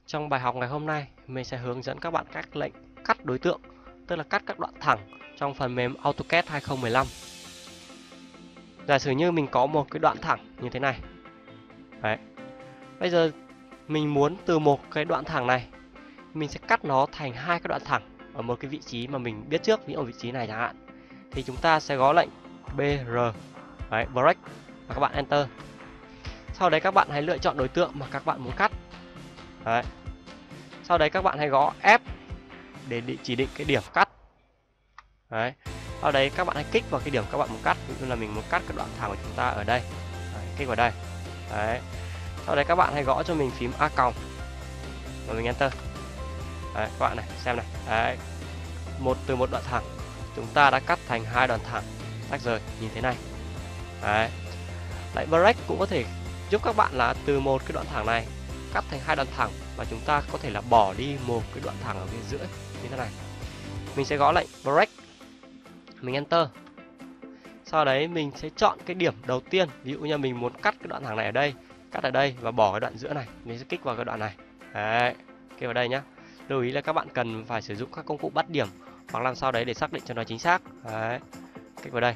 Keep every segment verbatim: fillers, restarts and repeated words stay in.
Trong bài học ngày hôm nay, mình sẽ hướng dẫn các bạn cách lệnh cắt đối tượng, tức là cắt các đoạn thẳng trong phần mềm AutoCAD hai không một lăm. Giả sử như mình có một cái đoạn thẳng như thế này. Đấy. Bây giờ mình muốn từ một cái đoạn thẳng này, mình sẽ cắt nó thành hai cái đoạn thẳng ở một cái vị trí mà mình biết trước, ví dụ vị trí này chẳng hạn. Thì chúng ta sẽ gõ lệnh bê rờ, đấy, break, và các bạn enter. Sau đấy các bạn hãy lựa chọn đối tượng mà các bạn muốn cắt. Đấy. Sau đấy các bạn hãy gõ F để chỉ định cái điểm cắt. Đấy. Sau đấy các bạn hãy kích vào cái điểm các bạn muốn cắt, ví dụ là mình muốn cắt cái đoạn thẳng của chúng ta ở đây. Đấy, kích vào đây. Đấy. Sau đấy các bạn hãy gõ cho mình phím A còng và mình enter. Đấy, các bạn này, xem này. Đấy. Một từ một đoạn thẳng, chúng ta đã cắt thành hai đoạn thẳng tách rời như thế này. Đấy. Lại break cũng có thể giúp các bạn là từ một cái đoạn thẳng này cắt thành hai đoạn thẳng và chúng ta có thể là bỏ đi một cái đoạn thẳng ở phía giữa như thế này. Mình sẽ gõ lệnh break, mình enter. Sau đấy mình sẽ chọn cái điểm đầu tiên, ví dụ như mình muốn cắt cái đoạn thẳng này ở đây, cắt ở đây và bỏ cái đoạn giữa này, mình sẽ kích vào cái đoạn này. Đấy, kích vào đây nhá. Lưu ý là các bạn cần phải sử dụng các công cụ bắt điểm hoặc làm sao đấy để xác định cho nó chính xác. Đấy, kích vào đây.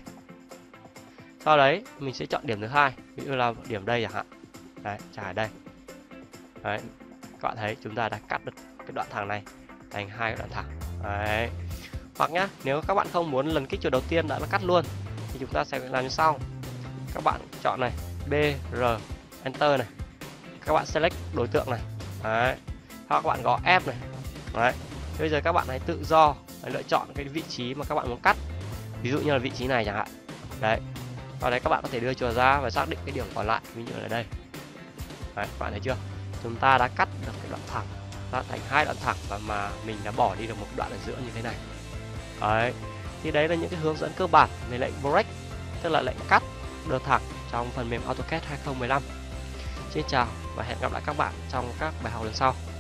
Sau đấy mình sẽ chọn điểm thứ hai, ví dụ là điểm đây chẳng hạn. Đấy, trả ở đây. Đấy, các bạn thấy chúng ta đã cắt được cái đoạn thẳng này thành hai cái đoạn thẳng. Đấy. Hoặc nhá, nếu các bạn không muốn lần kích chuột đầu tiên đã là cắt luôn thì chúng ta sẽ làm như sau. Các bạn chọn này, bê rờ, enter này. Các bạn select đối tượng này. Đấy. Hoặc các bạn gõ F này. Đấy. Bây giờ các bạn hãy tự do lựa chọn cái vị trí mà các bạn muốn cắt. Ví dụ như là vị trí này chẳng hạn. Đấy. Sau đấy các bạn có thể đưa chuột ra và xác định cái điểm còn lại, ví dụ là đây. Đấy, các bạn thấy chưa? Chúng ta đã cắt được cái đoạn thẳng ra thành hai đoạn thẳng và mà mình đã bỏ đi được một đoạn ở giữa như thế này. Đấy. Thì đấy là những cái hướng dẫn cơ bản về lệnh break, tức là lệnh cắt đường thẳng trong phần mềm AutoCAD hai không một lăm. Xin chào và hẹn gặp lại các bạn trong các bài học lần sau.